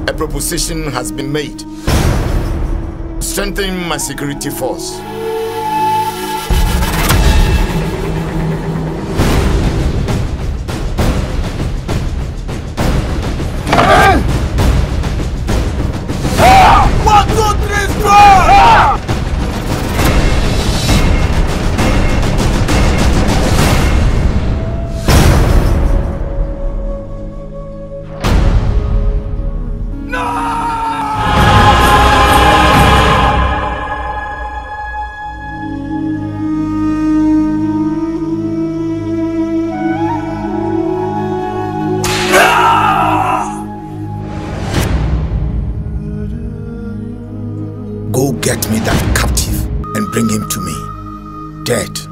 A proposition has been made. Strengthening my security force. Go get me that captive and bring him to me, dead.